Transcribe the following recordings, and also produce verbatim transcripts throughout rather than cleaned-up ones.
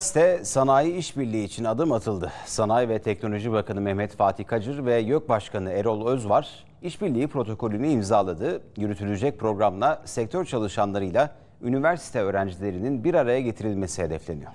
Üniversite sanayi işbirliği için adım atıldı. Sanayi ve Teknoloji Bakanı Mehmet Fatih Kacır ve YÖK Başkanı Erol Özvar işbirliği protokolünü imzaladı. Yürütülecek programla sektör çalışanlarıyla üniversite öğrencilerinin bir araya getirilmesi hedefleniyor.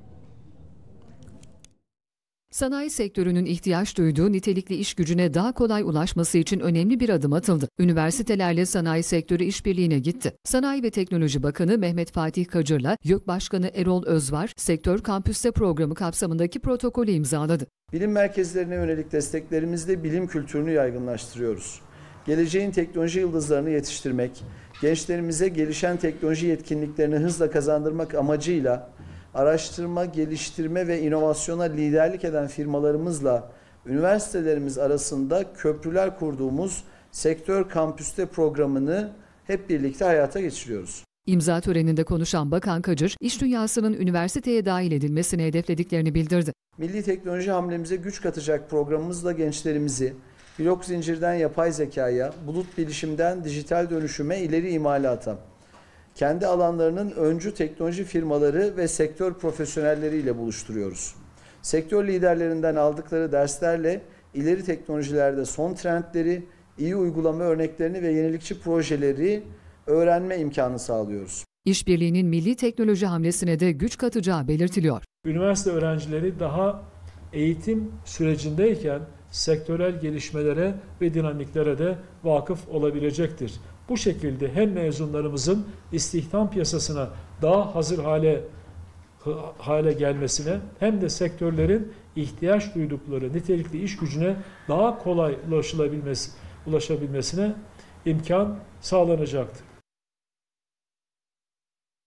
Sanayi sektörünün ihtiyaç duyduğu nitelikli iş gücüne daha kolay ulaşması için önemli bir adım atıldı. Üniversitelerle sanayi sektörü işbirliğine gitti. Sanayi ve Teknoloji Bakanı Mehmet Fatih Kacır'la YÖK Başkanı Erol Özvar, Sektör Kampüste programı kapsamındaki protokolü imzaladı. Bilim merkezlerine yönelik desteklerimizle bilim kültürünü yaygınlaştırıyoruz. Geleceğin teknoloji yıldızlarını yetiştirmek, gençlerimize gelişen teknoloji yetkinliklerini hızla kazandırmak amacıyla araştırma, geliştirme ve inovasyona liderlik eden firmalarımızla üniversitelerimiz arasında köprüler kurduğumuz Sektör Kampüste programını hep birlikte hayata geçiriyoruz. İmza töreninde konuşan Bakan Kacır, iş dünyasının üniversiteye dahil edilmesini hedeflediklerini bildirdi. Milli teknoloji hamlemize güç katacak programımızla gençlerimizi blok zincirden yapay zekaya, bulut bilişimden dijital dönüşüme, ileri imalata, kendi alanlarının öncü teknoloji firmaları ve sektör profesyonelleriyle buluşturuyoruz. Sektör liderlerinden aldıkları derslerle ileri teknolojilerde son trendleri, iyi uygulama örneklerini ve yenilikçi projeleri öğrenme imkanı sağlıyoruz. İşbirliğinin milli teknoloji hamlesine de güç katacağı belirtiliyor. Üniversite öğrencileri daha eğitim sürecindeyken sektörel gelişmelere ve dinamiklere de vakıf olabilecektir. Bu şekilde hem mezunlarımızın istihdam piyasasına daha hazır hale hale gelmesine hem de sektörlerin ihtiyaç duydukları nitelikli iş gücüne daha kolay ulaşılabilmesi, ulaşabilmesine imkan sağlanacaktır.